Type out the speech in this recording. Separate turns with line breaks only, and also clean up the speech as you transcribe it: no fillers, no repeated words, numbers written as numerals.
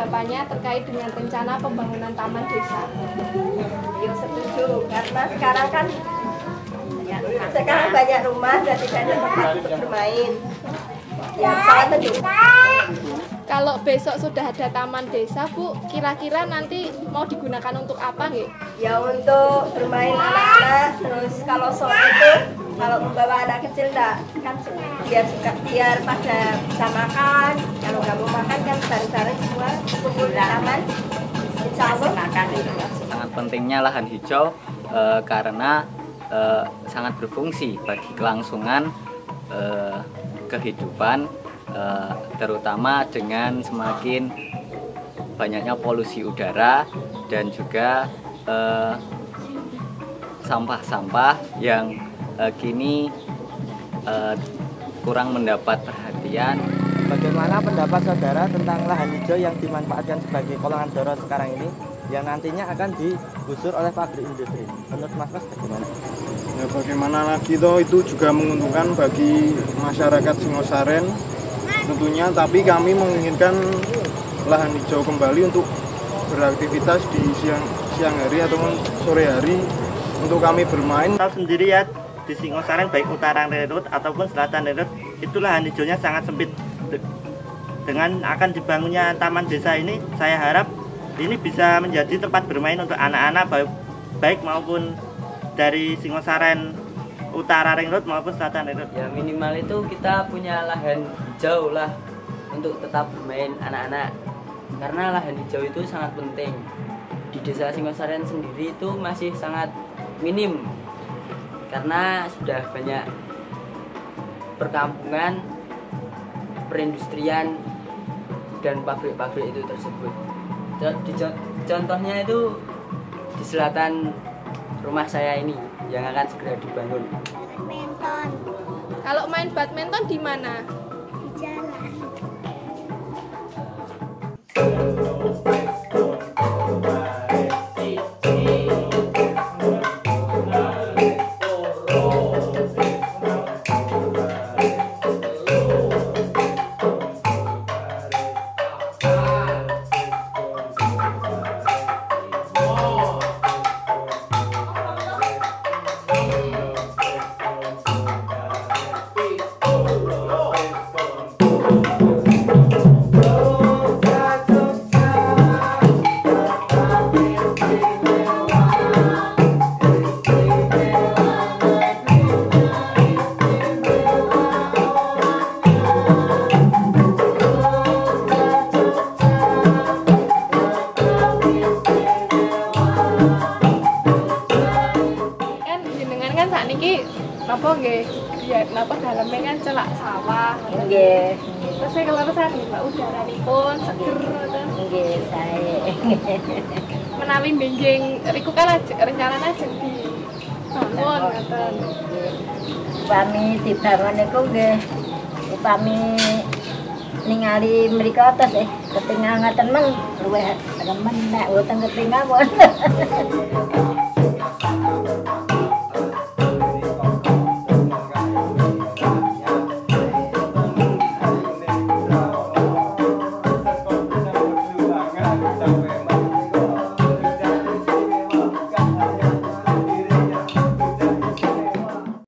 tanggapannya terkait dengan rencana pembangunan taman desa?
Ya setuju, karena sekarang kan banyak rumah dan tidak ada tempat untuk bermain. Ya sangat setuju.
Kalau besok sudah ada taman desa, Bu, kira-kira nanti mau digunakan untuk apa nggih?
Ya untuk bermain anak-anak, terus kalau sore itu kalau membawa anak kecil kan biar pada bisa makan. Kalau nggak mau makan kan bareng-bareng semua kumpul di taman. Insya Allah makan.
Sangat pentingnya lahan hijau karena sangat berfungsi bagi kelangsungan kehidupan, terutama dengan semakin banyaknya polusi udara dan juga sampah-sampah yang kini kurang mendapat perhatian.
Bagaimana pendapat saudara tentang lahan hijau yang dimanfaatkan sebagai kolongan dorot sekarang ini yang nantinya akan digusur oleh pabrik industri? Menurut Mas bagaimana?
Ya bagaimana lagi toh, itu juga menguntungkan bagi masyarakat Singosaren tentunya, tapi kami menginginkan lahan hijau kembali untuk beraktivitas di siang hari ataupun sore hari untuk kami bermain.
Tahu sendiri ya, di Singosaren baik utara Renut ataupun selatan Renut itu lahan hijaunya sangat sempit. Dengan akan dibangunnya taman desa ini, saya harap ini bisa menjadi tempat bermain untuk anak-anak baik maupun dari Singosaren utara Ring Road maupun selatan Ring Road.
Ya minimal itu kita punya lahan hijau lah untuk tetap bermain anak-anak, karena lahan hijau itu sangat penting. Di desa Singosaren sendiri itu masih sangat minim karena sudah banyak perkampungan, perindustrian dan pabrik-pabrik itu tersebut. Contohnya itu di selatan rumah saya ini yang akan segera dibangun.
Badminton. Kalau main badminton di mana?
Di jalan.
Napa nggih? Ya napa dalemnya kan celak sawah.
Nggih.
Terus saya keleresan Mbak udaranipun seger ngoten.
Nggih, sae.
Menawi benjing riku kan rencananya ajeng di bangun ngoten.
Upami dibangun niku nggih upami ningali mriko terus ketinggal ngaten men luwih remen nek boten ketinggal mon.